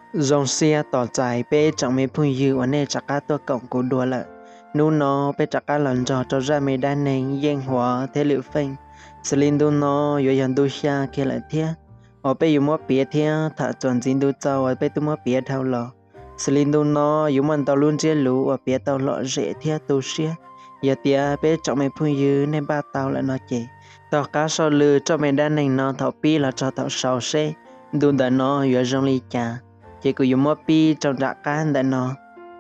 dòng xe tỏ dài bê chẳng mấy phun dư ở nơi chắc cá tua cổng của đùa lợ nụ nó bê chắc cá lần cho ra mê đa nền yên hóa thế liệu phanh xử linh đu nó yếu dần đu xa kia lại thế ở bê yếu mua bia thế thả chuẩn dính đu châu ở bê tu mua bia thao lò xử linh đu nó yếu mình tao luôn chia lũ ở bia tao lọ rễ thế tu xia giờ tia bê chẳng mấy phun dư nên ba tao lại nó chỉ tao cá sau lư cho mê đa nền nó thọ pi là cho tao sau xe đu đã nó yếu dòng ly trà chỉ có dùng một pi trong rạ can đã nó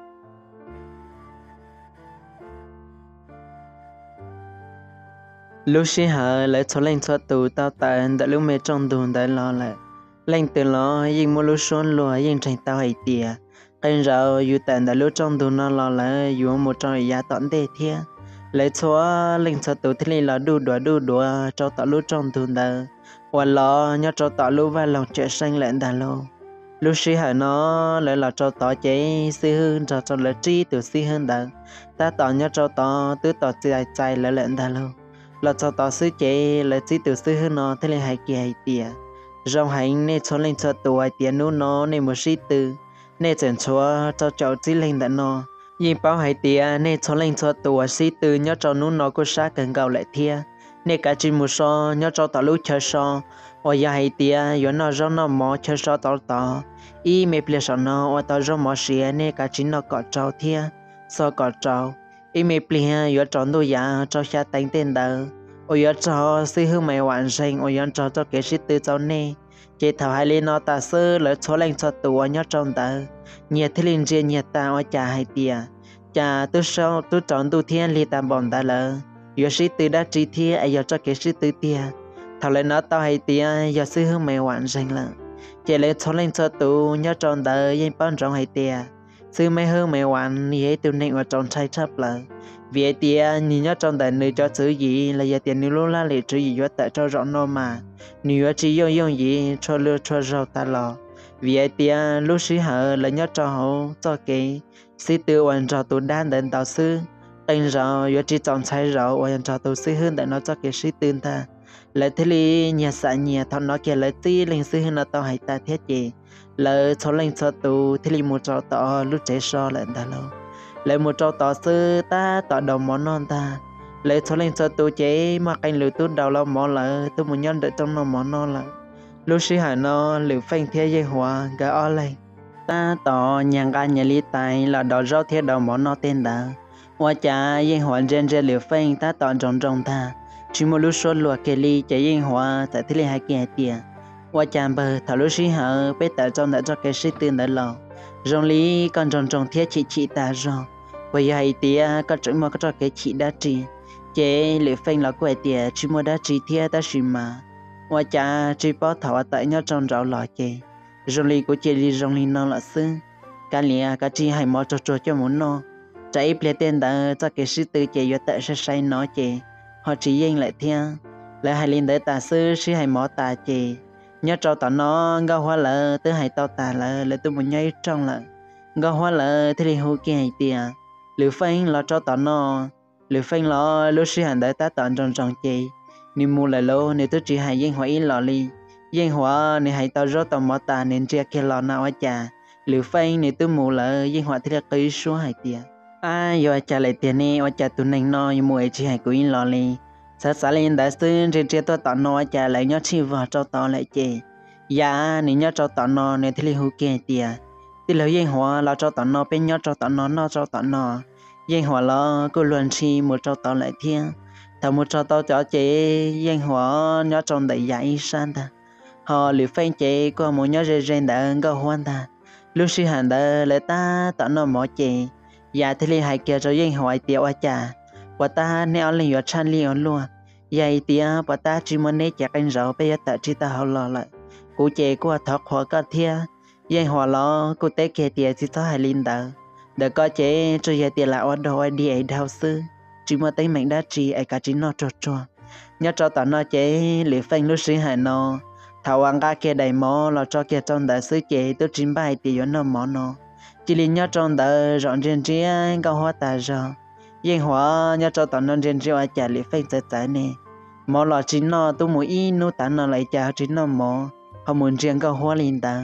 lúc xí hở lấy số lên số tù tao tàn đã lúc mê trong tù đã lo lại lên từ lo nhưng mua lúc xuân lùa nhưng tranh tao hay tìa kênh rau dù tàn đã lúc trong tù nó lo lại dù một trong giá tỏn đề thia lấy số lên số tù thì là đu đùa cho tao lúc trong tù đã và lo nhớ cho tao lúc và lòng trẻ xanh lẹn đã lâu lúc xí hở nó lại là cho tao chế xí hơn cho lợi trí từ xí hơn đã ta tao nhớ cho tao tứ tao chạy lại lẹn đã lâu là cho tao xí chế lợi trí từ xí hơn nó thế là hay kia hay tìa rong hành nên cho lên cho tụi ai tiền nó nên một xí từ nên chuyển cho cháu chỉ lên đã nó nhưng bao hay tìa nên cho lên cho tụi xí từ nhớ cho nó có sát cần gạo lại thia nên cả chỉ một so nhớ cho tao lúc chơi so ôi ya hay tia yo nó rong nó mò chơi so tao y mẹ ple so nó ôi tao rong mò xìa nên cả chỉ nó cọ trâu thia so cọ trâu y mẹ ple yo tròn đôi ya cho xa đánh tên đời ôi yo cho xí hương mày hoàn sinh ôi yo cho cái xí tư cháu nè chỉ thảo hai lên nó ta sơ lỡ số lên cho tụi nhớ trong đời nhiệt thế linh riêng nhiệt ta ôi cha hay tia cha tôi sau tôi tròn tu thiên li tam bòn ta lỡ yo xí tư đã chỉ thia ai yo cho cái xí tư tia thảo lên nó tao hay tia giờ xí hương mày hoàn sinh lận chỉ lấy số lên cho tụ nhớ tròn đời yên bao trong hay tia xí mày hương mày hoàn như tụi nên ở trong trái chấp lận vì tia nhìn nhớ tròn đời nơi cho chữ gì là giờ tiền nếu la lệ chữ gì cho tại cho rõ nó mà nếu chỉ dùng gì cho lừa cho rau ta lò vì tia lúc xí hở là nhớ cho hậu cho cái xí tư hoàn cho tụ đan đến tàu sư tên rau giờ chỉ chọn trái rau hoàn cho tụ xí hơn để nó cho cái xí tương ta lại thế li nhà xã nhà thằng nó kia lại tí lên xí hơn nó tao hay ta thiết gì lại số lên số tụ thế li một trò tao lúc trẻ so lại ta lâu lại một trò tao sư ta tao đầu món non ta lại số lên số tụ chế mà canh lửa tút đầu lâu món lại tôi muốn nhân đợi trong nó món non lại lúc xí hà nó lửa phanh thế dây hòa gà o lại ta tao nhà ga nhà li tài là đào rau thế đầu món non tên đã hoa cha dây hòa trên lửa phanh ta tao trồng ta chỉ một lúc số lúa kê ly chạy yên hoa tại thế hai kia tiền qua chạm bờ thảo lúc xí hở bé tại trong đã cho cái xí tiền đã lò rong lý con trồng thiết chị ta rồi qua hai tia có chỗ mà có cho cái chị đã trị chế liệu phanh là quẹt tiền chỉ một đã trị thiết ta xí mà qua cha chỉ bảo thảo tại nhau trong rau lò kê rong lý của chị lý rong lý nó là xương cả lia cả chị hay mò cho muốn nó chạy ple tiền đã cho cái xí từ chị vừa tại sai nó chị họ chỉ yên lại thiên lại hai linh để ta sư sĩ hay mỏ ta chị nhớ cho tao nó ngao hoa lợ tới hai tao ta lợ lại tôi muốn nhảy trong lợ ngao hoa lợ thì hú kia hay tiền lửa phanh lo cho tao nó lửa phanh lo lúc sĩ hành để ta tao trong chị niệm mua lại lâu nếu tôi chỉ hay yên hoa ý lọ li yên hoa nếu hay tao rót tao mỏ ta nên chia kia lọ nào ở cha lửa phanh nếu tôi mua lợ yên hoa thì là cây số hai tiền giờ trả lại tiền này ở trả tụi mình nói mua chỉ hay cố in lo li sát lên đã xưa trên tôi tao nói trả lại nhớ chi vào cho tao lại chị dạ nếu nhớ cho tao nó nên thì hú kia tiền thì lời yên hòa là cho tao nó bên nhớ cho tao nó cho tao nó yên hòa là cô luận chi một cho tao lại thiên thằng một cho tao cho chị yên hòa nhớ trong đầy dạy san ta họ liều phanh chị có một nhớ rên đã có hoan ta lúc xí hành đã lại ta tao nó mỏ chị dạ thì hai kia cho yên hòa tiểu à cha và ta neo lên ở chăn liền luôn vậy tia và ta chỉ muốn nét chặt anh rõ bây giờ ta chỉ ta hao lo lại cụ chế của thọ hòa cả thia vậy hòa lo cụ tế kia tia chỉ ta hai linh đạo để có chế cho vậy tia là ở đâu đi ấy đào sư chỉ muốn thấy mình đã chỉ ấy cả chỉ nó cho nhớ cho ta nó chế liệu phanh lúc xí hải nó thảo ăn cả kia đầy mỏ là cho kia trong đại sứ chế tôi chính bài tia nó mỏ nó chỉ linh nhớ trong đời rọn trên chia cao hoa ta rồi yên hóa nhớ cho tao nó trên chiều ai trả lý phanh trái nè mỏ lọ chín nó tôi muốn in nô tán nó lại trả chín nó mỏ họ muốn riêng cao hoa linh ta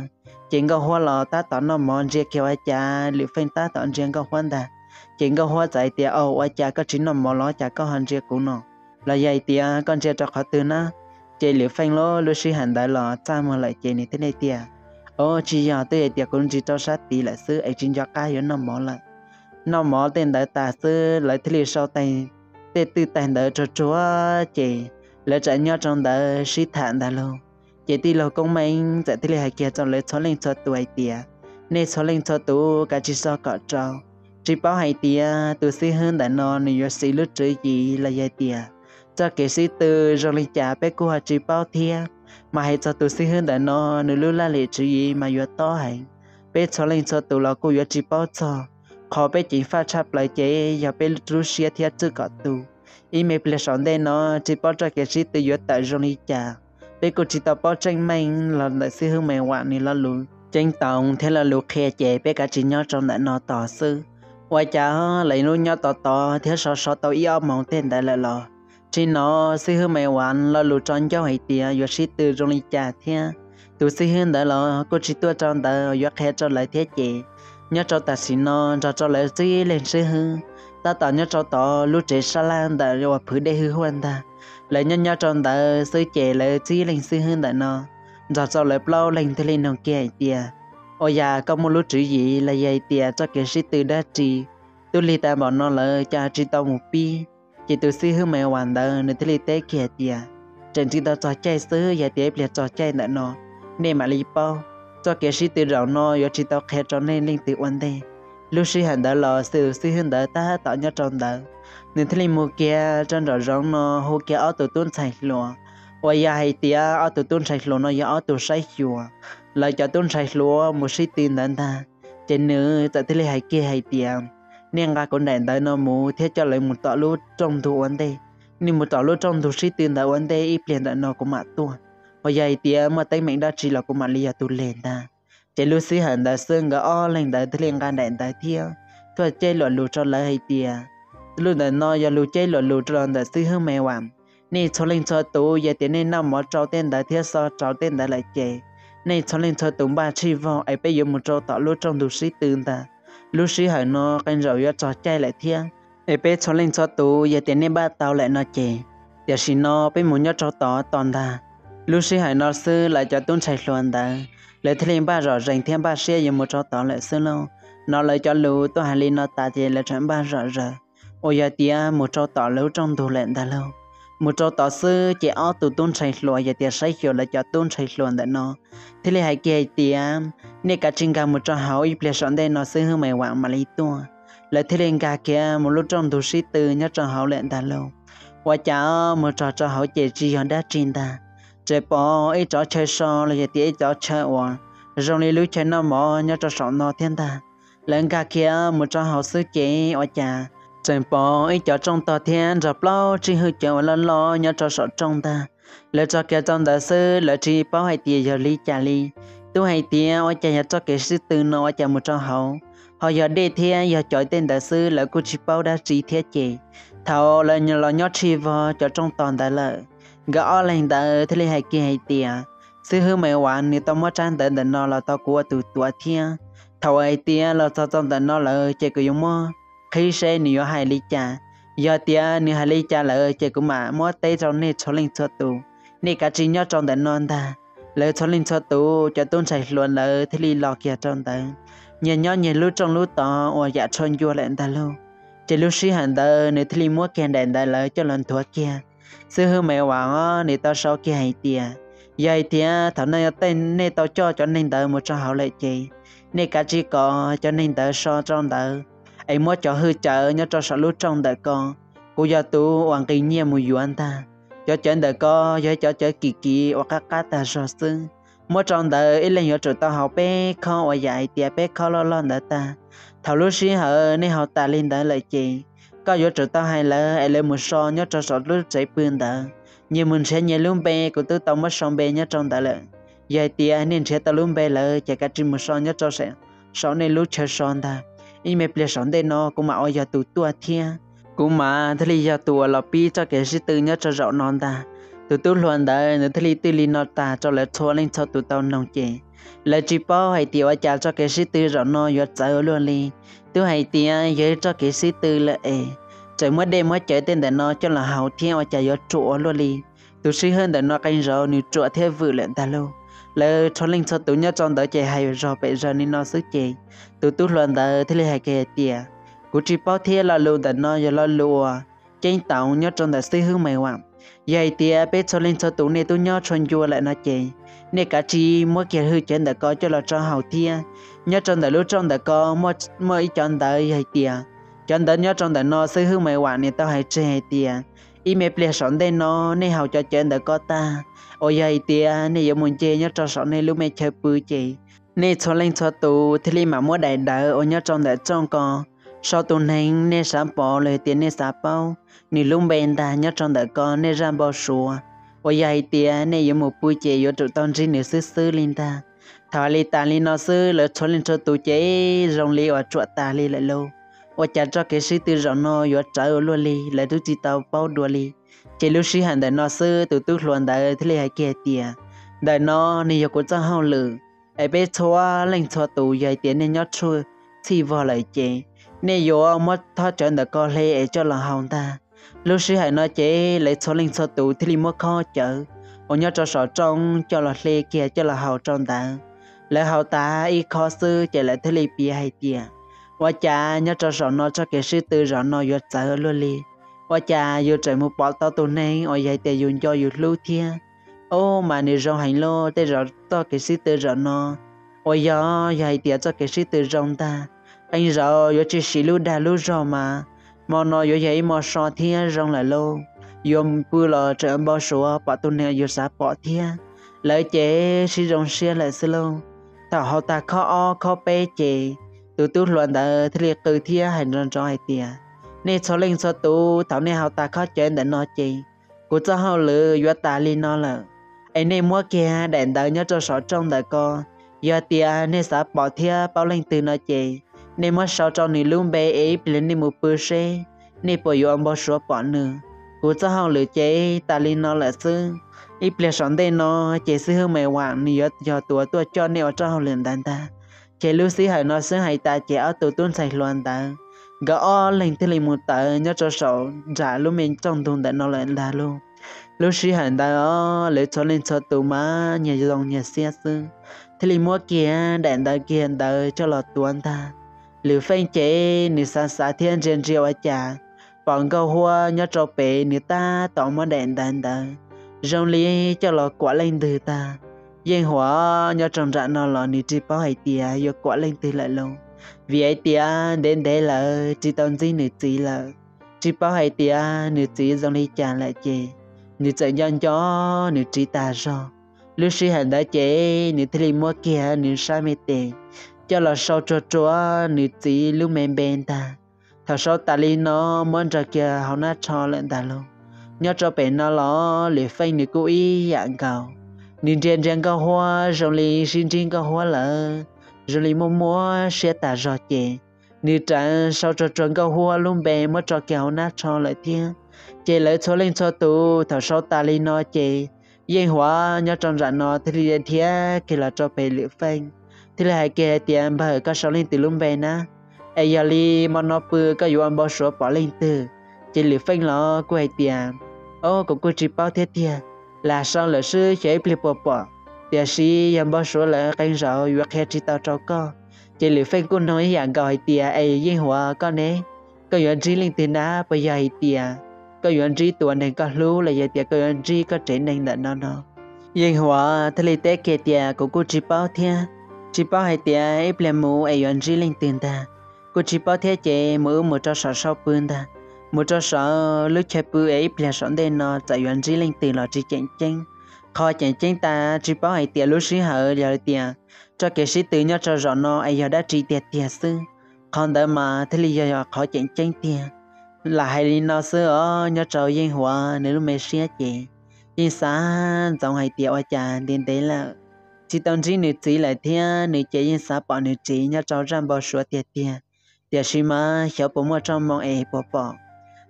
chuyện có hoa lò ta tỏ nó mòn riêng kêu ai cha liệu phanh ta tỏ riêng có hoa ta chuyện có hoa dạy tia ai cha có chính nó mòn ló cha có hành riêng của nó là dạy tia con riêng cho họ từ nó chị liệu phanh ló lúc sĩ hành đại lò cha mà lại chị này thế này tia chỉ giờ tôi tia cũng chỉ cho sát tí lại xứ ấy chính cho cái yếu nó mòn lại nó mòn tên đại ta xứ lại thế sau tay tê tư tay đỡ cho chúa chị lỡ chạy nhớ trong đỡ sĩ thản đại luôn chị đi lâu công mình sẽ đi lại kia trong lấy số lên cho tuổi tia nên số lên cho tụ cả chỉ so cọ trâu chỉ bảo hay tia tụ sĩ hơn đã non nên sĩ lướt chơi gì là vậy tia cho kể sĩ từ rồi lên trả bé cô chỉ bảo thia mà hay cho tụ sĩ hơn đã non nên lúc la lệ chơi gì mà vừa to hay bé số lên cho tụ là cô vừa chỉ bảo cho khó bé chỉ phát chấp lại chế giờ bé lúc xia thia chưa cọ tụ ý mấy ple sòn đây nó chỉ bảo cho kể sĩ từ vừa tại rồi lên trả bé cô chỉ tao bảo tranh mình là đại sĩ hơn mày hoạn này là luôn tranh tổng thế là lúc khe chế bé cả chỉ nhớ trong đại nó tỏ sư quay cha lấy nó nhớ tỏ thế sao tao yêu mong tên đại là lò chỉ nó sĩ hơn mày hoạn là lúc trong cho hay tia vừa sĩ từ trong đi cha thế tụi sĩ hơn đại là cô chỉ tua trong đại vừa khe cho lại thế chế nhớ cho ta xin nó cho lại sĩ lên sĩ hơn ta tỏ nhớ cho tỏ lúc chế sa lan đại rồi phứ để hư hoan ta lại nhớ trong đại sĩ chế lại sĩ lên sĩ hơn đại nó cho lại bao lên thế lên nó kia tia ôi ya có một lúc chữ gì là vậy tia cho cái sĩ từ đã chỉ tôi li ta bảo nó là cha chỉ tao một pi chỉ tôi sĩ hư mẹ hoàn đời nên thế li tế kia tia trên chỉ tao cho chạy xứ ya tia bịa cho chạy đã nó nên mà li bao cho cái sĩ từ rau nó yo chỉ tao khe cho nên linh từ quan đây lúc sĩ hành đã lo sự sĩ hơn đã ta tạo nhớ trong đó nên thế li mua kia trong rau rong nó hồ kia ở tụi tuôn sạch lúa ôi ya hay tia ở tụi tuôn sạch lúa nó ya ở tụi sạch chùa lại cho tuôn sạch lúa một sĩ tin đến ta trên nữa tại thế li hay kia hay tia nên ngã con đèn tới nó mua thế cho lại một tọa lúa trong thủ vấn đề nhưng một tọa lúa trong thủ sĩ tiền tại vấn đề ít liền tại nó cũng mát tua và vậy thì mà tay mình đã chỉ là cũng mà lia tu lên ta chạy lúa sĩ hẳn đã xương gỡ o lên tại thế liền gan đèn tại thiêu thôi chơi loạn lúa cho lại hay tia luôn tại nó giờ lúa chơi loạn lúa cho tại sĩ hương mẹ hoàng nên cho lên cho tụ giờ tiền nên năm một trâu tên tại thiêu so trâu tên tại lại chơi nên cho lên cho tụ ba chi vào ấy bây giờ một trâu tọa lúa trong thủ sĩ tiền ta lúc sĩ hỏi nó canh rồi yo cho chạy lại thiêng để bé cho lên cho tụ giờ tiền nên ba tao lại nó chè giờ xin nó bé muốn nhớ cho tỏ toàn ta lúc sĩ hỏi nó sư lại cho tuôn chạy luôn ta lại thấy lên ba rõ ràng thêm ba xe giờ một cho tỏ lại sư lâu nó lại cho lũ tôi hay lên nó ta thì lại chẳng ba rõ ràng ôi giờ tia một cho tỏ lâu trong tụ lẹn ta lâu một cho tỏ sư chỉ ở tụ tuôn chạy luôn giờ tia say chiều lại cho tuôn chạy luôn tại nó thế là hai kia tia nên cả trình cả một trò hảo ít lệ sẵn đây nó sẽ hơn mày quảng mà lấy tua lại thế lên cả kia một lúc trong thủ sĩ từ nhớ trò hảo lệ ta lâu qua chả một trò hảo chế chi hơn đã trình ta chế bỏ ít trò chơi so là tí ít trò chơi hoàng rồi đi lúc chơi nó mỏ nhớ trò sẵn nó thiên ta lên cả kia một trò hảo sư chế qua chả chế bỏ ít trò trong tòa thiên rồi bao chỉ hư chờ lần lo nhớ trò sẵn trong ta lại cho kia trong đại sư lại chỉ bảo hai tiền giờ ly trả ly tôi hay tiền ở nhà cho cái sư từ nó ở nhà một trong họ giờ đi theo giờ chọn tên đại sư là cô chỉ bảo đã chỉ theo chị thầu là nhờ là nhớ chi vào cho trong toàn đại lợi gõ lên đại thế hay kia hay tiền sư hư mày hoàn thì tao mới trang đến đến nó là tao của tụi tụi thiên thầu hay tiền là tao trong đến nó là chị cứ dùng mơ khi xe nhiều hai ly trà giờ tiền nhiều hai ly trà là chị cũng mà mua tay trong này cho lên cho tụ này cả chỉ nhớ trong đến non ta lời cho linh cho tụ cho tôn chạy luôn lời thế li lọ kia trong tay nhớ lúc trong lúc tỏ or dạ chọn vua lại ta luôn chỉ lúc sĩ hành ta nếu thế li mua kèn đèn ta lời cho lần thua kia sư hư mẹ hoàng nếu tao sau kia hay tia vậy tia thằng này tên nên tao cho nên ta một trò hảo lệ chị nên cả chỉ có cho nên ta so trong ta ấy mua cho hư chợ nhớ cho sợ lúc trong đời con cô gia tụ hoàng kỳ nhiên mùi yuan ta cho chuyện đời co cho kỳ kỳ hoặc các cá ta so xương mỗi trong đời ít lên chỗ tao học bé không ở dạy tiệp bé không lo nữa ta thầu lúc xí hở nên học ta lên tới lại chị có chỗ tao hay là ai lên một so nhớ cho sọt lúc chạy bươn ta như mình sẽ nhớ luôn bé của tôi tao mất xong bé nhớ trong ta lại dạy tiệp nên sẽ tao luôn bé là chạy cả trên một so nhớ cho sẽ sau này lúc chơi son ta in mẹ ple son đây nó cũng mà ở giờ tụ tua thia cũng mà thế là giờ tụ là pi cho cái sĩ tư nhớ cho rõ non ta tụi tôi luôn đã nữa thì tư li nó ta cho lại thua lên cho tụi tao nông chè lại chỉ bao hay tiêu ở cha cho cái sĩ tư rồi nó vừa chạy luôn đi tôi hay tiền giờ cho cái sĩ tư là trời mới đêm mới chạy tên để nó cho là hậu thiên ở cha vừa trụ luôn đi tôi sĩ hơn để nó canh rồi nếu trụ theo vừa lệnh ta luôn lại cho lên cho tụi nhớ trong đó chạy hay rồi bây giờ nên nó sức chạy tụi tôi luôn đã thì hay cái tiền của chỉ bao thiên là luôn để nó giờ là lùa trên tàu nhớ trong đó sĩ hương mày hoàng vậy thì bé cho lên cho tụi này tôi nhớ chọn chua lại nó chị nên cả chi mỗi kia hư chân đã có cho là cho hậu thiên nhớ trong đó lúc trong đó có mỗi chọn đời vậy thì chọn đời nhớ trong đó nó sẽ hư mày quản này tao hay chơi hay thì ý mẹ ple sọn đây nó nên hậu cho chân đã có ta ôi vậy thì nên giờ muốn chơi nhớ cho sọn này lúc mẹ chơi bự chị nên cho lên cho tụi thì mà mỗi đại đời ôi nhớ trong đó trong con sau tụi này nên sáng bỏ lời tiền nên sáng bao ni lung bên ta nhớ trong đời con nên ra bao sủa ôi vậy thì nên有một buổi chiều有tụi tao chỉ nửa sư linh ta thảo li ta li nó sư lỡ cho lên cho tụi chế rong li ở chuột ta li lại lâu ôi chả cho cái sư từ rong nó有trái ở luôn li lại tụi chỉ tao bao đùa li chỉ lúc sĩ hành đời nó sư tụi tụi luôn đời thế li hay kia tiền đời nó ni có cho hao lử ai biết xóa lên cho tụi vậy tiền nên nhớ chui thì vào lại chế nên有mất thoát trận đời con lê cho là hao ta lúc sĩ hãy nói chế lấy số linh số tụ thì mua kho chợ ông nhớ cho sọ trong cho là lê kia cho là hậu trong ta lấy hậu ta y kho sư chạy lại thế li bia hay tia và cha nhớ cho sọ nó cho cái sư tư rõ nó vừa sợ luôn li và cha vừa chạy một bỏ tao tụ này ở vậy thì dùng cho vừa lưu thia ô mà nếu rong hành lô thì rõ to cái sư tư rõ nó ôi giờ vậy thì cho cái sư tư rong ta anh rõ vừa chỉ xí lưu đà lưu rõ mà nó như vậy mà so thiên rong lại lâu yom bự là trở bao số bà tôi nè giờ sao bỏ thiên lấy chế sử dụng xe lại xí lâu thảo họ ta khó bé chế từ từ luận đã thì liệt từ thiên hành rong cho hai tiền nên cho lên cho tu thảo nên họ ta khó chế để nó chế của cho họ lừa do ta lên nó là anh nên mua kia đèn đỡ nhớ cho sọ trong đời con giờ tiền nên sao bỏ thiên bao lên từ nó chế nên mất sau trong này luôn bé ấy lên đi một bữa xe nên bây giờ ông bảo số bỏ nữa của cho họ lựa chế ta lên nó là sư ít lên sẵn đây nó chế sư hơn mày hoàng nhiều giờ tuổi cho nên ở cho họ liền đàn ta chế lưu sĩ hỏi nó sư hay ta chế ở tuổi tuôn sạch loạn ta gõ lên thì lên một tờ nhớ cho sổ trả lúc mình trong thùng để nó lại là luôn lưu sĩ hỏi ta lấy cho lên cho tụ má nhà dòng nhà xe sư thì lên mua kia đèn ta kia đợi cho lọt tuôn ta liều phanh chế nửa xa thiên trên riêu ở chả bọn câu hoa nhớ cho bé nửa ta tỏ món đèn đàn đàn rong lý cho lọ quả lên từ ta dân hóa nhớ trong rạn nó lọ nửa chỉ bao hay tìa do quả lên từ lại lâu vì ấy tìa đến đây là chỉ tao gì nửa chỉ là chỉ bao hay tìa nửa chỉ rong lý chả lại chê nửa chạy dân cho nửa chỉ ta rồi lúc sĩ hành đã chế nửa thì mua kia nửa sai mê tệ cho là sau cho nữ chỉ lúc men bên ta thằng sau ta li nó muốn ra kia họ nát cho lên ta luôn nhớ cho bên nó lo để phanh nữ cố ý dạng cầu nữ trên cao hoa rồi li xin trên cao hoa là rồi li mua sẽ ta rõ chè nữ trả sau cho cao hoa luôn bè mới cho kia họ nát cho lại thiên chè lại cho lên cho tụ thằng sau ta li nó chè yên hóa nhớ trong rạn nó thì đi thiên kia là cho bè lựa phanh thì là cái tiền bà có số lên từ lúc về na ai giờ li mà nó bự có yêu anh bao số bỏ lên từ chỉ lựa phanh lo của ai tiền ô cũng có chỉ bao thế tiền là sao là sư chế bì bỏ tiền sĩ anh bao số là cái rau yêu khai chỉ tao cho co chỉ lựa phanh cũng nói dạng gọi tiền ai yên hòa con nè có yêu anh chỉ lên từ na bây giờ tiền có yêu anh chỉ tuổi này có lú là giờ tiền có yêu anh chỉ có trên này là nó yên hòa thì lấy té kia tiền cũng có chỉ bao thiên chỉ bảo hai tia ấy làm mù ai ăn gì lên tiền ta, cô chỉ bảo thế chế mù một cho sợ sau bươn ta, một cho sợ lúc chơi bươn ấy làm sẵn đây nó chạy ăn gì lên tiền là chỉ chén khó chén ta chỉ bảo hai tia lúc xí hở giờ tiền cho cái sĩ tự nhớ cho rõ nó ai giờ đã chỉ tiền sư, còn đỡ mà thế bây giờ khó chén tiền là hai linh nó sư ở nhớ cho yên hòa nếu mẹ xía chế yên xa dòng hai tia ở nhà đến đấy là chỉ tao chỉ nữ chỉ lại thiên nữ chế yên xã bỏ nữ chỉ nhớ cho rằng bao số tiền tiền xí mà hiểu bộ mua trong mong bỏ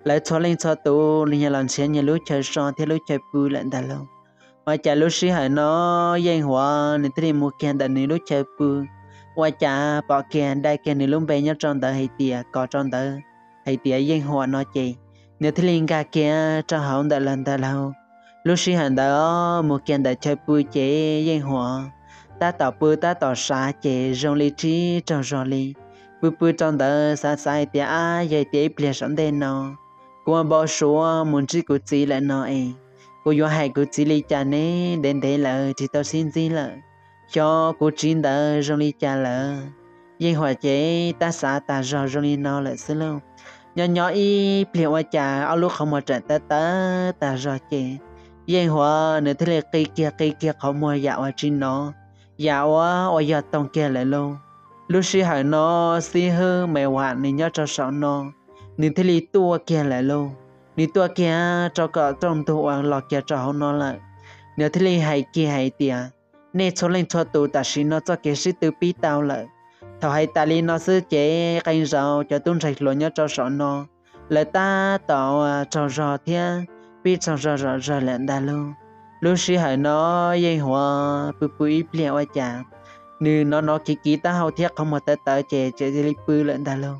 lại cho lên cho tụ liền làm xe nhà lúc chơi son thì lúc chơi bự lại đã lâu và chả lúc xí hải nó yên hòa nên thì một kiện đã nên lúc chơi bự và chả bỏ kiện đại kiện nên lúc bé nhớ trong đời hay tiệt có trong đời hay tiệt yên hòa nó chị nếu thì liền cả kia cho họ đã lần đã lâu lúc xí hải đó một kiện đã chơi bự chế yên hòa ta tỏ bự ta tỏ xa chế rong lý trí trong rong lý bự bự trong đời xa xa tiệt ai vậy tiệt bịa sẵn đây nó cô bảo số muốn chỉ của chị lại nói cô yêu hai của chị lý cha nè đến đây là chỉ tao xin gì là cho cô chín đã trong lý cha là nhưng hòa chế ta xã ta rõ trong lý nó lại xí lâu nhỏ nhỏ y bịa qua cha ở lúc không mà trận ta rõ chế nhưng hòa nữa thế là cây kia không mua dạo ở trên nó dạo ở giờ tông kia lại lâu lúc xí hỏi nó xí hư mẹ hoạn nên nhớ cho sợ nó nên thế li tua kia lại lâu nên tua kia cho cả trong tu hoàng lọt kia cho nó lại nếu thế li hay kia hay tiệt nên cho lên cho tu ta xin nó cho cái sự tự bi tao lại thầu hay ta li nó sư chế canh rau cho tuân sạch luôn nhớ cho sợ nó lại ta tạo cho rò thiên bi cho rò lẹn đa luôn lúc xí hỏi nó dây hoa bự ít liệu ai chả nên nó kỹ ta hậu thiết không mà ta chế li bự lẹn đa luôn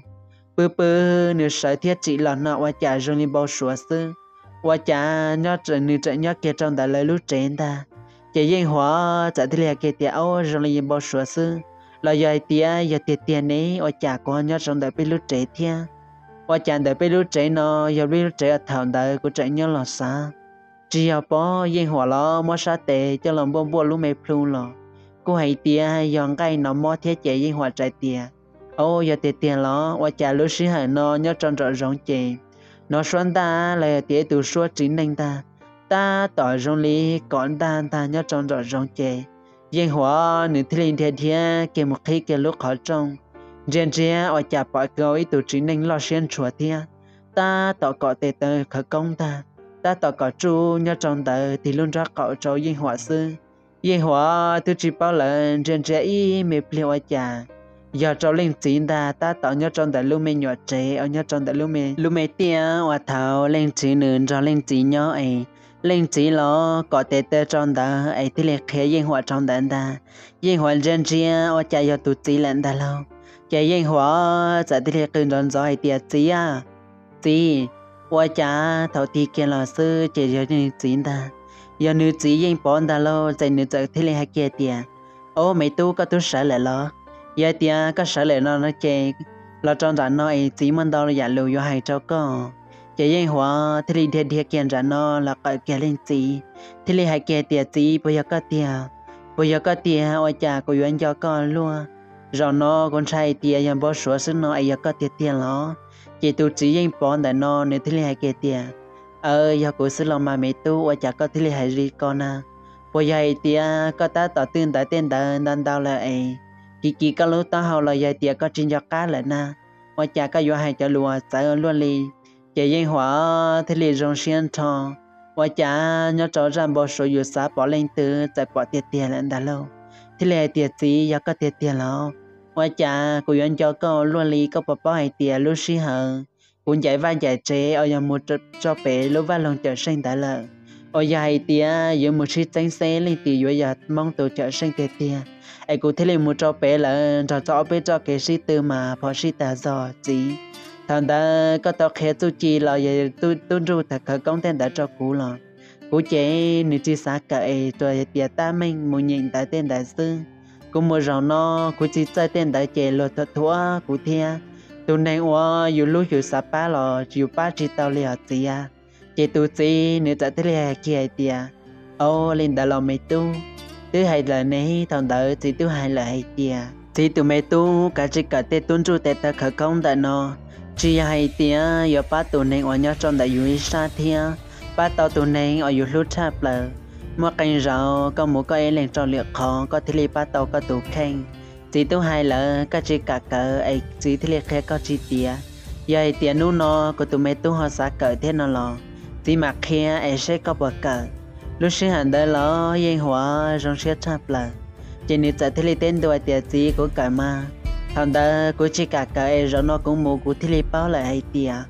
bơ nếu sai thiết chỉ là nó qua trả rồi đi bao số sư qua trả nhớ trận nếu trận nhớ kia trong đã lời lúc trên ta chỉ riêng hóa trả thì là kia tiền áo rồi đi bao số sư là giờ tiền này qua trả có nhớ trong đã biết lúc trên thia qua trả đã biết lúc trên nó giờ biết lúc trên thằng đã của trận nhớ là sao chỉ ở bỏ riêng hóa lo mất sát tệ cho lòng bông bùa lúc mày plung lo cô hay tiền dọn cái nó mất thiết chỉ riêng hóa trái tiền giờ tiền lo và trả lúc xí hải nó nhớ trong trọ rong chè nó xoắn ta là tiền từ suốt chính nên ta tỏ rong lý còn ta nhớ trong trọ rong chè riêng hóa nữ thi linh thiên kia một khi kia lúc khó trong riêng và trả bỏ câu từ chính nên lo xuyên chùa thiên ta tỏ cọ tề tờ khởi công ta tỏ cọ chu nhớ trong tờ thì luôn ra cọ cho riêng hóa sư riêng hóa tôi chỉ bảo là riêng ý mệt liệu và trả giờ cho linh chín ta tạo nhớ trong đại lưu mê nhỏ trẻ ở nhớ trong đại lưu mê tia và thảo linh chín nữa cho linh chín nhớ ấy linh chín lo có thể tê trong đó ấy thì liệt khé yên hòa trong đàn ta yên hòa dân chia và chạy giờ tụt chỉ lần ta lâu chạy yên hòa chạy thì liệt cơn đòn gió ấy tiệt chỉ chỉ và cha thảo thì kia là sư chạy giờ linh chín ta giờ nữ chỉ yên bọn ta lâu chạy nữ chạy thì liệt hay kia tiệt mấy tu có tu sợ lại lo giờ tia các sở lệ nó chè là trong rằng nó chỉ mình đâu là giả lưu vô hai cháu con chỉ yên hóa thì đi kiện rằng nó là cái kia lên chỉ thì li hai kia tia chỉ bây giờ có tia ôi cha của yuan cho con luôn rồi nó con trai tiaยังbỏ số sức nó giờ có tia nó chỉ tu chỉ yên bỏ để nó nên thì li hai kia tia giờ của sức lòng mà mấy tu ôi cha có thì li hai gì con bây giờ tia có ta tỏ tương tại tên đàn đào là kỳ các lô ta hầu là giờ tiệt có trên giặc cá lại na và cha các doanh hay cho lúa sai luôn li chỉ riêng hóa thì li rong xiên thong và cha nhớ cho rằng bỏ số yêu xã bỏ lên từ tại bỏ tiền lại đã lâu thì li tiệt gì giờ có tiền lâu và cha của doanh cho con luôn li có bỏ hay tiệt lúc xí hờ cũng giải vai giải chế ở nhà một cho bé lúc vai lòng chợ sinh đã lợ ở nhà hay tiệt giữa một chiếc tránh xe lên tiệt giữa nhà mong tổ chợ sinh tiệt ai cũng thấy một cho bé là cho bé cho cái sĩ tư mà phó sĩ ta dò chỉ thằng ta có tao khé tu chi là vậy tôi ru thật khởi công tên đã cho cũ là cũ chế nữ chi xã cậy rồi tiệt ta mình muốn nhìn tại tên đại sư cũng một rau nó cũ chỉ chơi tên đại chế lột thật thua cũ thia tôi này qua dù lúc dù xã ba là dù ba chỉ tao liền gì chế tu chi nữ tại thế là kia tiệt lên đã làm mấy tu thứ hai là này thằng đỡ chỉ thứ hai là hay tia chỉ tụi mẹ tu cả chỉ cả tê tuân trụ tê ta khởi công tại nó chỉ hay tia giờ ba tụi này ở nhà trong đại dưới sa thia ba tao tụi này ở dưới lúc chạp là một cành rau có một cái lên tròn liệt khó có thể li ba tao có tụ khen chỉ thứ hai là cả chỉ cả cỡ ấy chỉ thể li khe có chỉ tia giờ hay tia nu nó của tụi mẹ tu họ sa cỡ thế nó lo chỉ mặc khe ấy sẽ có bậc cỡ lúc sinh hành đây là yên hóa trong siết chạp là chỉ nên tại thế tên đôi tiệt gì của cả mà thằng đó của chỉ cả cái rồi nó cũng mua của thế bao lại hay tiệt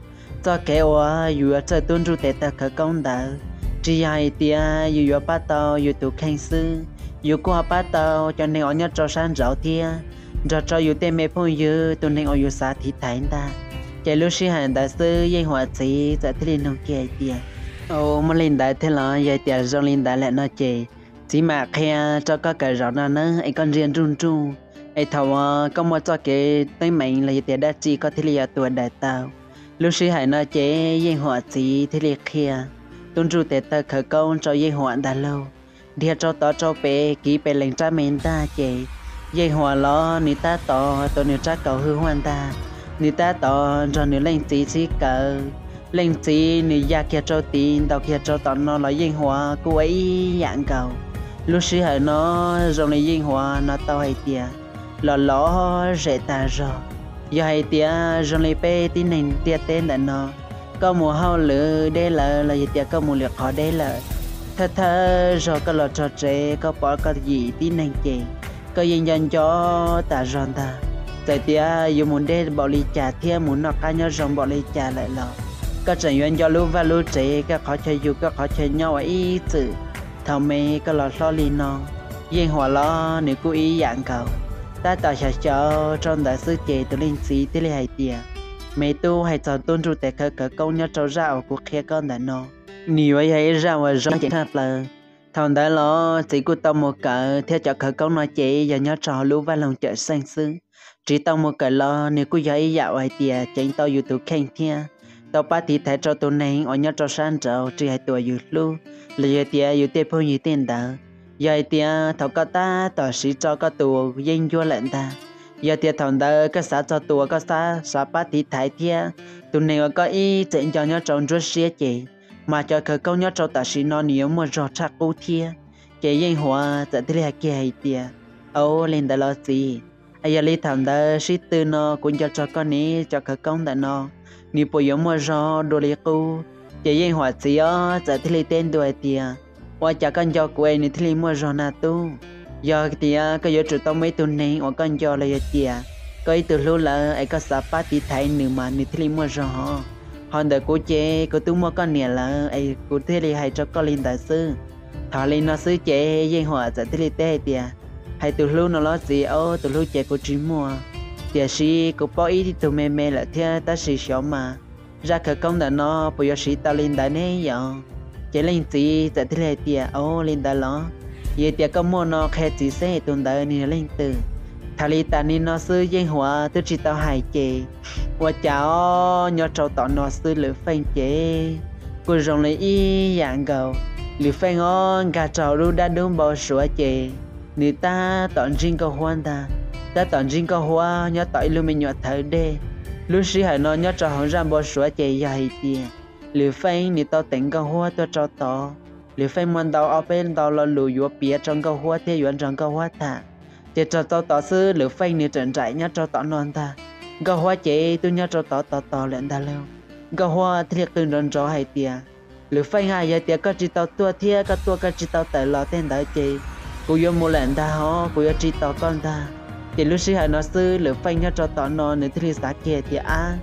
cho kéo dù cho tuân trụ tệ ta khởi công đạo chỉ hay tia dù bắt tàu dù tụ khen sư dù qua bắt tàu cho nên ở nhất cho sáng rau thia cho dù tên mẹ phong dù tụ nên ở dù xa thì thấy ta chạy lúc xí hành đại sư dây hòa chỉ tại thế nông kia tia mà lên đại thế là vậy tia rồi lên đại lại nó chè chỉ mà khe cho các cái rau nó ấy con riêng run run ấy thầu có một cho cái tới mình là tia đã chỉ có thể là tuổi đại tàu lúc xí hành nó chế dây hòa chỉ thế là kia tuân trụ tệ ta khởi công cho dây hòa đã lâu dia cho tao cho bé ký bé lên cha mình ta chế dây hòa lo nị ta tỏ tôi nị cha cầu hư hoan ta nị ta tỏ cho nị lên chỉ cờ lên chỉ nị gia kia cho tin tao kia cho tao nó là dây hòa cô ấy dạng cầu lúc xí hãy nó rồi nị dây hòa nó tao hay tia lọ rẻ ta rồi giờ hay tia rồi nị bé tin nên tia tên là nó có mùa hao lửa đây là gì tia có mùa liệt khó đây là thơ rồi có lọ trò trẻ có bỏ có gì tin nên chè có yên dân cho ta ròn ta tại tia dù muốn để bỏ ly trà thêm muốn nó cá nhau rong bỏ ly trà lại lọ có trận yên cho lưu và lưu trẻ có khó chơi dù có khó chơi nhau ý sự thầu mê có lọ lo ly non yên hòa lo nếu cố ý dạng cầu ta tạo cho trong đại sư trẻ tôi lên xí tới hay tia mẹ tu hay chọn tôn trụ tại khởi công nhớ trâu rau của khe con đã nó nhiều ấy ra và rong chỉ khác là thằng đã lo chỉ của tao một cái theo cho khởi công nói chị giờ nhớ trò lú và lòng chợ xanh xứ chỉ tao một cái lo nếu cứ giấy dạo ai tiệt chính tao YouTube khen thia tao bắt thì thấy cho tôi này ở nhớ trò san trâu chỉ hai tuổi YouTube là giờ tiệt YouTube phong như tiền đó giờ tiệt thằng có ta tao sĩ cho có tù danh vua lệnh ta giờ tiệt thằng đó cái xã cho tù cái xã bắt thì thấy thia tụi này có ý chỉnh cho nhớ trâu rất xía chị mà cho khởi công nhớ trâu ta sĩ nó nhiều mà rõ chắc cô thia chị danh hòa tại thế là kia hay tiệt lên đó lo gì ai giờ lấy thằng đó sĩ tư nó cũng cho con ní cho khởi công tại nó ní bồi dưỡng mà rõ đồ lý cô chị danh hòa gì á tại thế là tên đuổi tiệt và cho con cho quê ní thế là mà rõ na tu giờ tiệt cái giờ tụi tao mấy tụi này và con cho là giờ tiệt cái từ lúc là ai có sắp bắt thì thấy nữa mà ní thế là mà rõ hòn đợi cô chế cô tu mua con nè là ai cô thế là hay cho con lên đại sư thọ lên nó sư chế danh hòa tại thế là tê tiệt hay từ lúc nó lo gì từ lúc chế cô chỉ mua tiệt sĩ cô bỏ ý thì tụi mẹ là thế ta sĩ xóa mà ra khởi công đã nó bây giờ sĩ ta lên đại này giờ chế lên gì tại thế là tiệt lên đại lo vậy tiệt có mua nó khai chỉ xe tuần đại này lên từ thà li ta ni nó sư danh hòa tôi chỉ tao hài chế và cháu nhớ trâu tao nó sư lửa phanh chế cô rong lấy y dạng gầu lửa phanh ngon gà trâu lu đã đúng bao sủa chế người ta tọn riêng câu hoan ta tọn riêng câu hoa nhớ tỏi lu mình nhọ thở đê lúc xí hải nó nhớ trâu hỏng ra bao sủa chế dài tiền lửa phanh người tao tỉnh câu hoa tôi trâu tỏ lửa phanh muốn tao ở bên tao là lùi vô bia trong câu hoa thế yuan trong câu hoa thả để cho tao tỏ sư lửa phanh này trận trại nhớ cho tỏ non ta gà hoa chế tôi nhớ cho tỏ lên ta lâu gà hoa thiệt từng rần rõ hay tia lửa phanh hai giờ tia có chỉ tao tua thia có tua có chỉ tao tại lò tên đại chế cô yêu mua lên ta ho cô yêu chỉ tao con ta thì lúc xí hai nó sư lửa phanh nhớ cho tỏ non nữa thì xã kia tia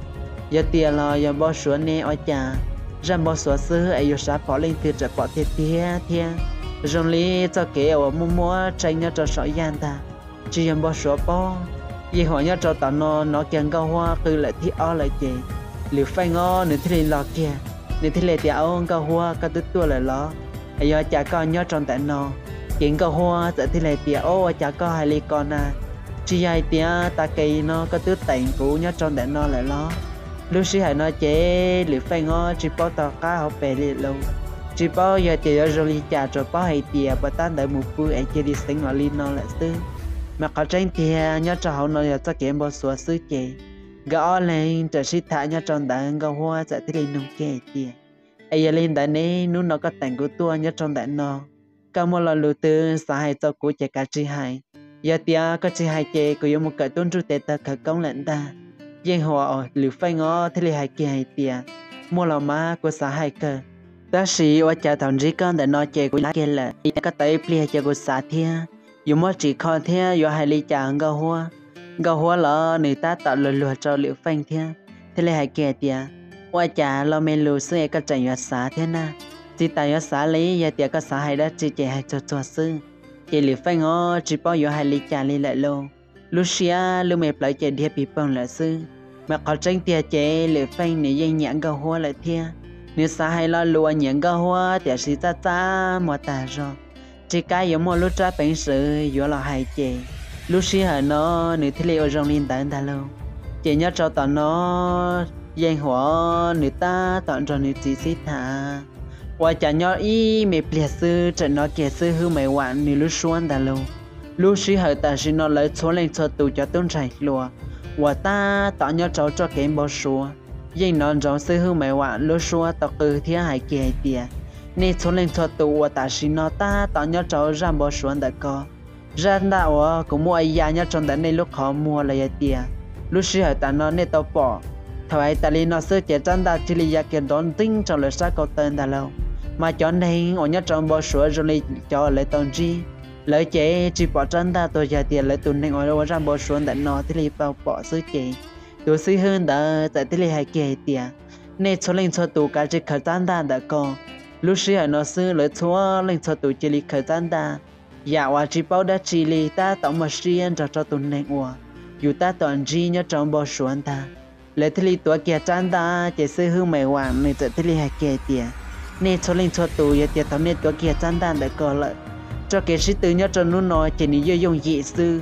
giờ tia lò giờ bao số nè ở nhà ra bao số sư ai yêu xã bỏ lên từ trở bỏ thia rồi lý cho kế ở mua tranh nhớ cho sỏi gian ta chỉ em bao số bao vì họ nhớ cho tao nó càng cao hoa từ lại thì lại chị liều phai ngó nữa thì lò kia nữa thì lại tiệt ông cao hoa cao tới tua lại lò ai giờ chả con nhớ trong tại nó kiện cao hoa tại thì lại tiệt chả có hai ly con chỉ ai tiệt ta cây nó có tứ tạnh cũ nhớ trong tại nó lại lò lúc xí hay nó chế liều phai ngó chỉ bao tao cá họ bè liệt lâu chỉ bao giờ tiệt rồi đi chả rồi bao hay tiệt và ta đợi một bữa anh chơi đi sinh ở ly nó lại xứ mà có tranh thì nhớ cho họ nói cho kiếm bao số sư chế gõ lên trở sĩ thả nhớ trong đàn gõ hoa sẽ thế lên nông chế thì ai lên đàn này nếu nó có thành của tua nhớ trong đàn nó cả một lần lừa tư xã hay cho của chế cả chi hai giờ tia có chi hai chế có một cái tôn trụ tệ ta khởi công lệnh ta dân họ lừa phai ngó thế là hai kia hai tia mua lò má của xã hai cơ ta sĩ ở chợ thằng gì con để nó chế của lá kia là có tới plia chế của xã thia dù mất chỉ còn thế dù hai ly chàng gà hoa là người ta tạo lừa cho liệu phanh thế thế là hai kia tia qua chả lo mê lù sư cái trận yết xá thế na chỉ tại yết xá lấy giờ tiệt cái xá hay đã chỉ chạy hay cho sư chỉ lì phanh ngó chỉ bao giờ hay lì chả lì lại lô Lucia lu mẹ lại chạy đi bị băng lại sư mà có tranh tiệt chạy lì phanh này dây nhãn gà hoa lại thia nếu xá hay lo lùa nhãn gà hoa tiệt sĩ ta ta mà ta rồi chỉ cái giống một lúc trả bánh sự vừa là hay chạy Lucia hả nó nữ thi lệ trong linh tán ta lâu chỉ nhớ cho tao nó danh hóa nữ ta tận cho nữ chỉ xí thả qua chả nhớ ý mẹ bịa sư trận nó kẻ sư hư mày hoạn nữ lúc xuân ta lâu lúc sĩ hở ta xin nó lấy số lên cho tù cho tôn chạy lùa và ta tận nhớ cháu cho kém bao số danh nó trong sư hư mày hoạn lúc xuân tao cứ thiết hại kẻ tìa nên số lên cho tù và ta xin nó ta tận nhớ cháu ra bao xuân đã có ra đạo cũng mua ai nhớ trong đợt này lúc họ mua là tìa lúc sĩ hở ta nó nên tao bỏ thời ta li nó sơ chế chân ta chỉ là cái đón tinh trong lịch sử câu tên ta lâu mà cho nên ở nhất trong bao số rồi li cho lấy tôn chi lấy chế chỉ bỏ chân ta tôi trả tiền lấy tuần này ở trong bao số đã nó thì li bao bỏ sơ chế tôi suy hơn đã tại thì li hay kể tiền nên số lên số tụ cả chỉ khởi chân ta đã có lúc sĩ ở nó sơ lấy số lên số tụ chỉ li khởi chân ta dạ và chỉ bao đã chỉ li ta tổng mà riêng cho tuần này dù ta toàn chi nhất trong bao số ta lấy thế li tuổi kia chán ta chỉ sư hương mày hoàng nên tự thế li hay kia tiền nên cho lên cho tù giờ tiền tao nên tuổi kia chán ta để coi lại cho cái sĩ tử nhớ cho nó nói chỉ ní vô dùng dị sư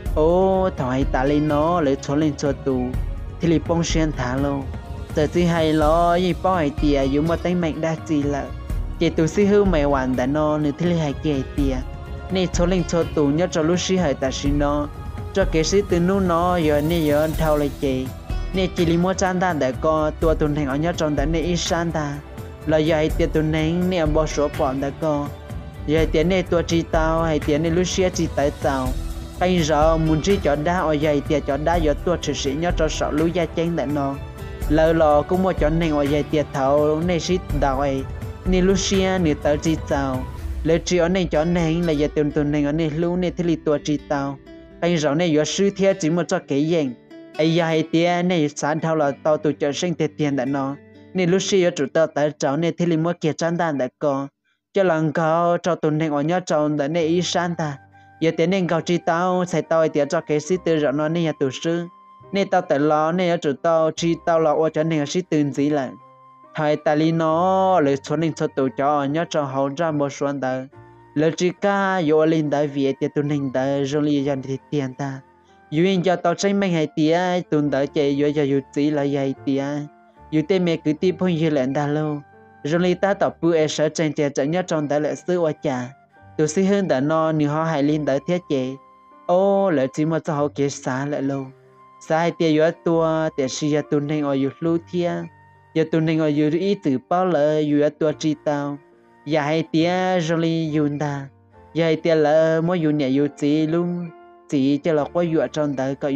ô thằng ta lên nó lấy cho lên cho tù thế li bông xuyên thả lâu giờ chỉ hay lo gì bao hay tiền dù mà tay mạnh đa gì là chỉ tù sư hương mày hoàng đã nó nên thế li hay kia tiền nên cho lên cho tù nhớ cho lúc sĩ hay ta xin nó cho cái sĩ tử nó giờ nên giờ thao lại chị nên chỉ li mua chăn ta để có tua tuần hành ở nhất trong đợt này ít san ta là giờ tiền tuần hành nên bỏ số bọn để có giờ tiền này tua chỉ tao hay tiền này Lucia chỉ tới tao bây giờ muốn chỉ cho đá ở giờ tiền cho đá giờ tua chỉ sĩ nhất cho sợ lũ gia chén để nó lỡ lò cũng mua cho nên ở giờ tiền thầu nên sĩ đào ấy nên Lucia nên tới chỉ tao lỡ chỉ ở này cho nên là giờ tuần hành ở này lũ nên thì li tua chỉ tao bây giờ này giờ sư thiết chỉ một cho cái gì ai hay tiền này sáng thao là tao tụi chờ sinh tiền đã nó nên lúc xưa chủ tao tại cháu này thì mua kia chăn đàn đã có cho lần cao cho tụi này ở nhà cháu đã này ý san ta giờ tiền nên cao chi tao sẽ tao tiền cho cái sĩ tử rồi nó nên nhà tụi sư nên tao tại lo nên chủ tao chi tao là ở cho nên sĩ tử gì lại thời ta li nó lấy số nên cho tụi cháu ở nhà cháu hậu ra một số đời lấy chỉ cả vô linh đại việt tiền tụi mình đại rồi li dành thì tiền ta duyên cho tao tranh mình hay tía tuần đợi chạy vô cho dù chỉ là hay tía dù tên mẹ cứ tiếp phong như lệnh đa lâu rồi li ta tập bữa sợ tranh chạy chạy nhất trong đại lệ sư oa trà tôi sẽ hơn đã no nếu họ hay linh đợi thiết chạy ô lệ chỉ một cho họ kế xa lại lâu xa hay tía vô tua để suy ra tuần này ở dù lưu thia giờ tuần này ở dù ý từ bao lệ dù tua chi tao giờ hay tía rồi li dù ta giờ hay tía lệ mỗi dù nhẹ dù chỉ luôn chỉ cho là có dựa trong đời có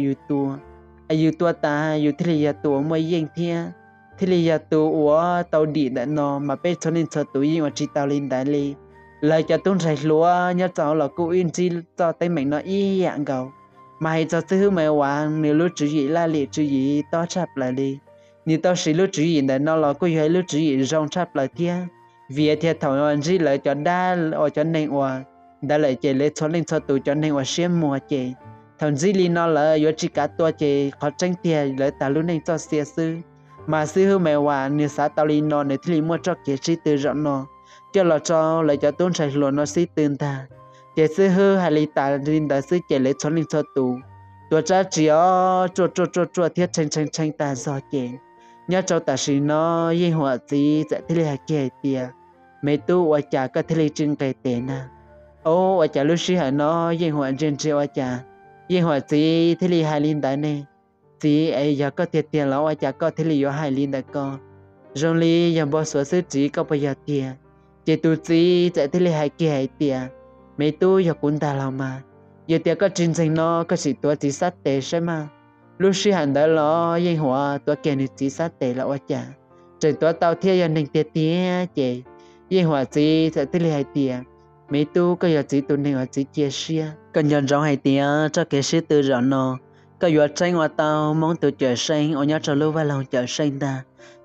yêu tua ta yêu thế là tua mới yên thia thế là tua tàu đi đã nó mà bây giờ nên cho tụi yên ở chỉ tàu lên đại li lời cho tôi sạch lúa nhớ cháu là cô yên chi cho tay mình nó y dạng gầu mà hay cho thứ mày hoàng nếu lúc chữ gì la liệt chữ gì to chắp lại đi nếu tao sĩ lúc chữ gì để nó là cô hay lúc chữ gì rong chắp lại thia vì thế thằng anh chỉ lời cho đa ở cho nên hoàng đã lại chạy lấy số lên cho tụi cho nên ở xem mùa chạy thằng dì li nó là yếu chỉ cả tua chạy khó tranh tiền lấy ta luôn nên cho xe sư mà sư hư mẹ hòa nếu xã tao li nó để thì mua cho kế sĩ từ rõ nó cho là cho lại cho tôn sạch luôn nó sĩ tương ta để sư hư hay li ta linh đã sư chạy lấy số lên cho tụi cha chỉ ở chua thiết tranh ta do chạy nhớ cho ta sĩ nó yên hòa gì sẽ thì là kể tiền mấy tu ở chả có thì trưng cái tiền à ô ở chả lúc xí hả nó yên hòa trên chiều ở chả yên hòa gì thì li hai linh đại này gì ấy giờ có tiền lão ở chả có thì li có hai linh đại con rồi li giờ bỏ số sư chỉ có bây giờ tiền chỉ tu gì sẽ thì li hai kia hai tiền mấy tu giờ cũng ta làm mà giờ tiền có trình trình nó có chỉ tua chỉ sát tệ xem mà lúc xí hẳn đã lo yên hòa tua kia ni chỉ sát tệ lão ở chả trời tua tao thiên giờ nên tiền chị yên hòa gì sẽ thì li hai tiền mấy tu có giờ chỉ tu nên ở chỉ chia sẻ cần nhận rõ hay tiền cho cái sự tự rõ nó có giờ tranh hoa tao mong tự trở sinh ở nhà cho lưu vai lòng trở sinh ta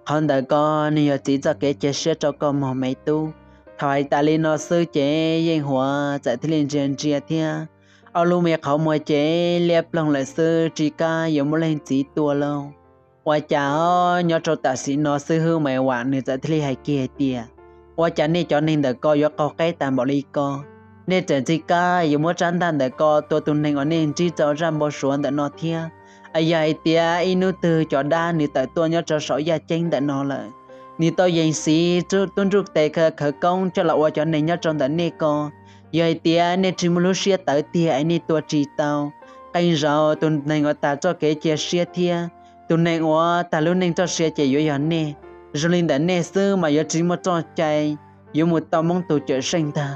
Còn đời con nhiều chỉ cho cái chế sẽ cho con một mấy tu thoại ta lên nó sư chế yên hòa giải thích lên trên chia thia ở lúc mẹเขาmua chế liệp lòng lại sư chỉ ca yếu một lên chỉ tua lâu và cháu nhớ cho ta sĩ nó sư hư mẹ hoạn nữa giải thích hay kia tia và cháu nên cho nên đời con yếu có cái tạm bỏ đi con nên trên chỉ ca yếu một trán tàn đời con tôi tuần này ở nên chỉ cho ra một số để nó thia ai vậy tia inu từ cho đa nữa tại tôi nhớ cho sỏi gia tranh để nó lại ni tôi dành xí chú tuân trục tệ khởi công cho là cho nên nhớ trong đợt này con giờ tia nên chỉ muốn xia tới tia anh ni tua chỉ tao cái giờ tuần này người ta cho cái chia xia thia tuần này người ta luôn nên cho xia chỉ yếu yếu nè rồi lên đợt này xưa mà giờ chỉ một cho chạy yếu một tao mong tụ trở sinh ta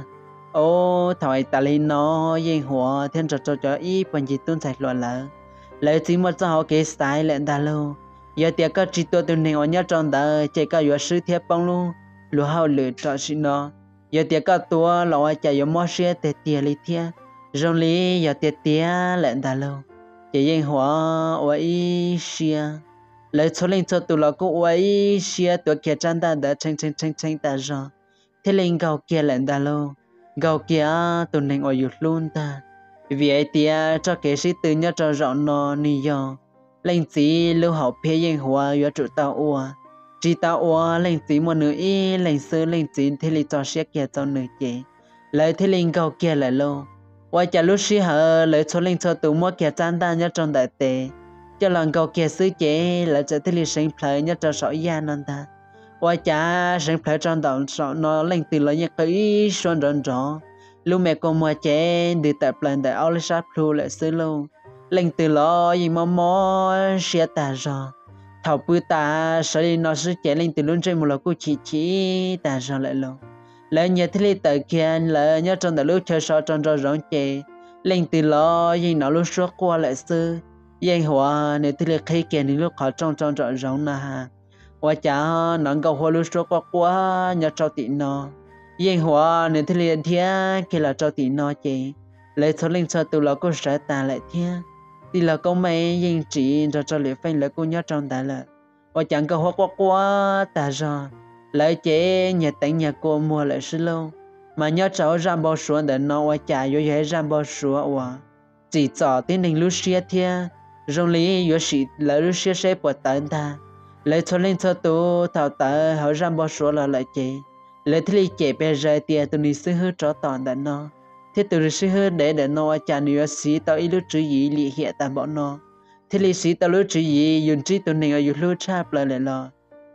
ô thằng ta lên nó yên hòa thiên cho ý phần gì tuân sạch loạn lỡ lại chỉ một cho họ cái style lên ta luôn giờ tiệc các chị tôi từ này ở nhà trong đó chạy các yếu sư thiệp băng luôn lúa hao lửa cho xin nó giờ tiệc các tua lọ chạy yếu mót xe để tiệc lý thiê rong lý giờ tiệc lên ta luôn chỉ yên hóa ở ý xia lại cho lên cho tụi nó cũng ở ý xia tụi kia chân ta đã tranh ta rồi thế lên gạo kia lên ta luôn gạo kia tụi này ở yếu luôn ta vì ấy tiệc cho cái sĩ từ nhà cho rõ nó ni giờ lên chỉ lưu học phía yên hòa yếu trụ tao ua chỉ tao ua lên chỉ một nửa y lên sư lên chỉ thế li cho xe kia cho nửa chị lại thế linh cầu kia lại lâu qua chả lúc xí hở lại cho lên cho tụ mua kia chán ta nhớ trong đại tệ cho lần cầu kia sư chế lại cho thế li sinh phơi nhớ cho sỏi da non ta qua chả sinh phơi trong đầu sọ nó lên từ lại nhớ cái xuân rộn rõ lúc mẹ con mua chế đi tập lần đại ao sát plu lại sư lâu lên từ lo gì mò xe ta rồi thầu bữa ta sẽ đi nó sẽ chạy lên từ luôn trên một lò cô chỉ ta rồi lại luôn lại nhớ thế tới kia lại nhớ trong đời lúc chơi sao trong rồi rong chạy lên từ lo gì nó lúc suốt qua lại sư yên hòa nếu thế khi kia nên lúc họ trong rồi rong na hòa cha nó cầu hoa lúc suốt qua nhớ cho tị nó yên hòa nếu thế thia kia là cho tị nó chị lại cho lên cho từ lo cô sẽ ta lại thia thì là con mày yên chỉ cho liệu phanh là cô nhớ trong ta là và chẳng có hoa quá ta rồi lại chế nhà tận nhà cô mua lại xí lâu mà nhớ cháu ra bao số để nó và trả vô hệ ra bao số và chỉ cho tiếng đình lúc xưa thia rồi lý vô sĩ là lúc xưa sẽ bỏ tận ta lại cho lên cho tôi thảo ta họ ra bao số là lại chế lại thì chế bây giờ tiền tôi điซื้อcho toàn để nó thế từ sự hơn để nó trả nhiều sĩ tao ít lúc chữ gì liệt hiện tại bọn nó thế lịch sĩ tao lúc chữ gì dùng trí tụi này ở lúc chạp lại lo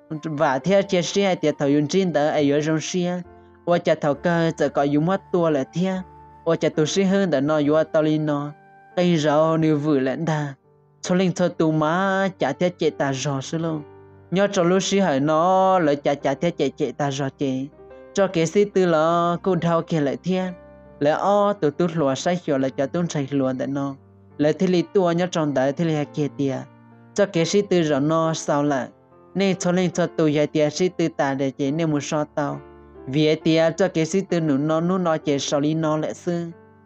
và theo chia sẻ thì thầu dùng trí đó ở trong xe và trả thầu cơจะcó dùng mất tua lại theo và trả tụi sĩ hơn để nó dùng tao lên nó cây rau nhiều vừa lãnh đà cho lên cho tụi má trả theo chế ta rõ xí luôn nhớ cho lúc sĩ hỏi nó lại trả theo chế ta rõ chế cho cái sĩ tư là cô thao kia lại theo lẽ tụi tôi lùa sai hiểu là cho tôi sai lùa để nó lẽ thì lý tua nhớ trong đấy thì là kia tia cho cái sĩ tư rồi nó sao lại nên cho lên cho tôi dạy tia sĩ tư ta để chế nên một số tao vì tia cho cái sĩ tư nó nói chế sau lý nó lại xưa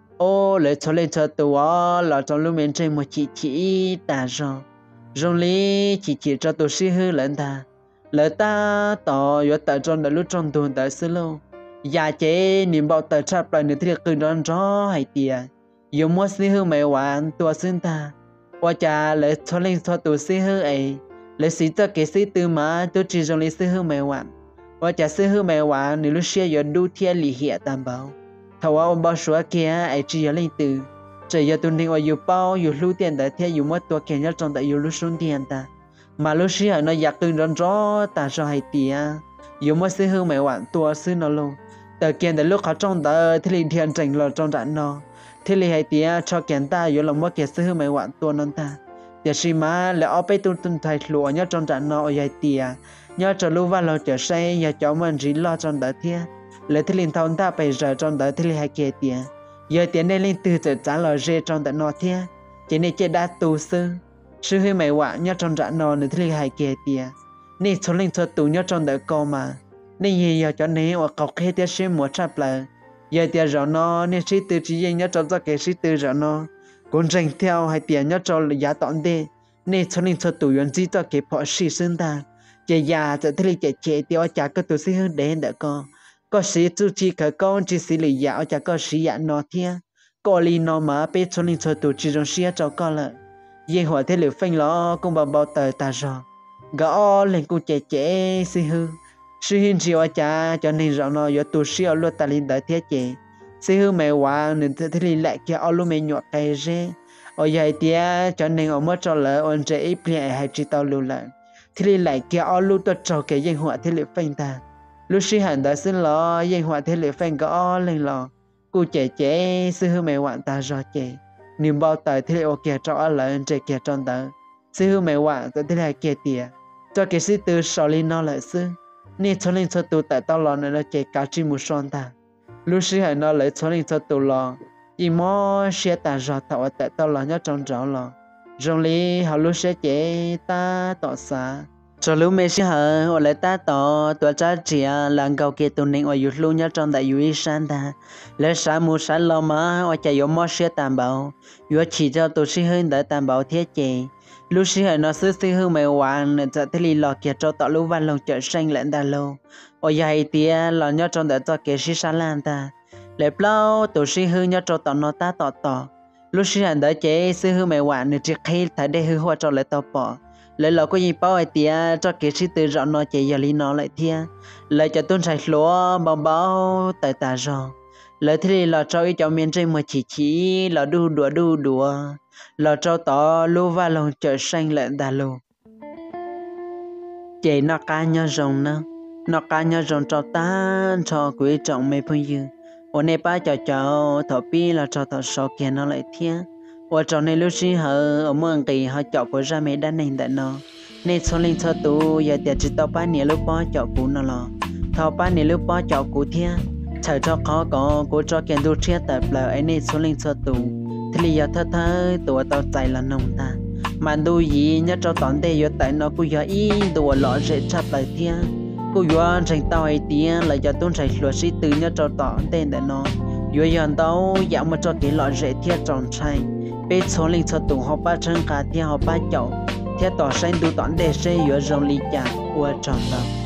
lẽ cho lên cho tôi là trong lúc mình chơi một chỉ ta rồi lý chỉ cho tôi sĩ hư lên ta lẽ ta tỏ yếu tại trong đã lúc trong tuần tại xưa lâu nhà chế niệm bảo tờ chắp lại nữa thì cứ đón gió hay tiệt dùng mua xí hư mày hoàn tua xin ta qua cha lấy cho lên cho tụ xí hư ấy lấy xí cho cái xí tư mà tôi chỉ dùng lấy xí hư mày hoàn qua cha xí hư mày hoàn nếu lúc xưa giờ đu thiên lì hiện tam bảo thầu ông bảo số kia ấy chỉ giờ lên từ chỉ giờ tôi nên ở dù bao dù lưu tiền tại thế dù mất tua kia nhất trong tại dù lúc xuống tiền ta mà lúc xưa nó giặc từ đón gió ta cho hay tiệt dù mất xí hư mày hoàn tua xí nó luôn từ kiện để lúc họ trong đó thì liền thiền trình là trong trận nó thì liền hay tia cho kiện ta yếu lòng mất kiện sư mấy quản tuôn non ta để xí má lại ở bên tuân thầy lúa nhớ trong trận nó ở hay tia nhớ cho lưu văn lo trở say nhớ cho mình chỉ lo trong đó thia lại thì liền thôn ta bây giờ trong đó thì liền hay kia tia giờ tiền này liền từ từ trả lời dễ trong trận nó thia chỉ nên chơi đá tu sư hơi mấy quản nhớ trong trận nó nữa thì liền hay kia tia nên cho lên cho tu nhớ trong đó co mà nên giờ cho nên ở cọc hết tiệt xem một chập là giờ tiệt rồi nó nên sĩ từ chỉ nhớ cho cái sĩ từ rồi nó cũng dành theo hay tiệt nhớ cho là giá tọn đê nên cho nên cho tụi yon chỉ cho cái phò sĩ sinh ta chị già sẽ thấy chị chị thì ở chả có tụi sĩ hơn đến đỡ có sĩ chú chi cả con chỉ sĩ lì dạo chả có sĩ dạ nó thia có lì nó mà bé cho nên cho tụi chỉ trong sĩ cho con là yên hỏi thế liệu phanh lo cũng bảo tờ ta rồi gõ lên cô trẻ sĩ hư sĩ hình chỉ ở chả cho nên rõ nó giờ tụi sĩ ở luôn ta lên đỡ thế chị sĩ hư mẹ hòa nên thế thì lại kia ở luôn mẹ nhọt cây rê ở vậy tia cho nên ở mất cho lỡ ôn trẻ ít bia hay chỉ tao lưu lại thì lại kia ở luôn tôi cho cái danh họa thế liệu phanh ta lúc sĩ hẳn đã xin lo danh họa thế liệu phanh gõ lên lo cô trẻ sư hư mẹ hoạn ta rõ trẻ niềm bao tờ thế liệu kia cho ở lại trẻ kia trong tờ sư hư mẹ hoạn tôi thế là kia tia cho cái sĩ tư sò lên nó lại sư nên cho nên cho tôi tại tao lo này là trẻ cá chim một son ta lúc sĩ hẳn nó lại cho nên cho tôi lo chỉ mò xe ta rõ tao tại tao lo nhớ trong rõ lo rong lý họ lúc sẽ chế ta tỏ xa cho lúc mấy sĩ hở họ lại ta tỏ tuổi cha chị là cầu kia tụi nên ở YouTube nhớ trong đại YouTube san ta lấy sáng mua sáng lo mà ở chạy yếu mò xe tạm bảo yếu chỉ cho tụi sĩ hơn để tạm bảo thiết chế lúc sĩ hở nó sư sĩ hơn mày hoàng nên cho thế li lọ kia cho tao lúc văn lòng chợ xanh lẫn đà lô ở dài tia lo nhớ trong để cho kia sĩ sáng lan ta lấy bao tụi sĩ hơn nhớ cho tao nó ta tỏ lúc sĩ hở đỡ chế sư hơn mày hoàng nên chỉ khi thấy để hư hoa cho lại tao bỏ lấy lọ có gì bao ai tia cho cái sĩ từ rõ nó chế giờ li nó lại thia lấy cho tuân sạch lúa bao tại ta rồi lấy thì lọ cho ý cho miền trên mà chỉ lọ đua lọ cho tỏ lúa và lòng chợ xanh lợn đà lô chế nó cá nhau rồng nó cá nhau rồng cho ta cho quý trọng mấy phương dư ở này ba cho thọ pi là cho thọ sau kia nó lại thia ở trong này lúc xí hở ở mương kỳ họ chọn của ra mấy đàn này tại nó nên số linh cho tụ giờ tiệt chỉ tao ba nè lúc bó chọn cũ nó lo thọ ba nè lúc bó chọn cũ thia chờ cho khó có cố cho kiện đu chia tập là ấy nên số linh cho tụ thì giờ thơ tụ tao chạy là nông ta mà đu gì nhớ cho tọn đây giờ tại nó cũng giờ ý đùa lọ dễ chặt lại thia cô giờ thành tao ấy tia là giờ tuân chạy luật sĩ từ nhớ cho tọn tên tại nó giờ tao dạo mà cho cái lọ dễ thia tròn chạy bé số linh cho tụ họ ba chân cả thia họ ba chậu thia tỏ xanh đu tọn để xây giờ rong lì chả qua tròn tao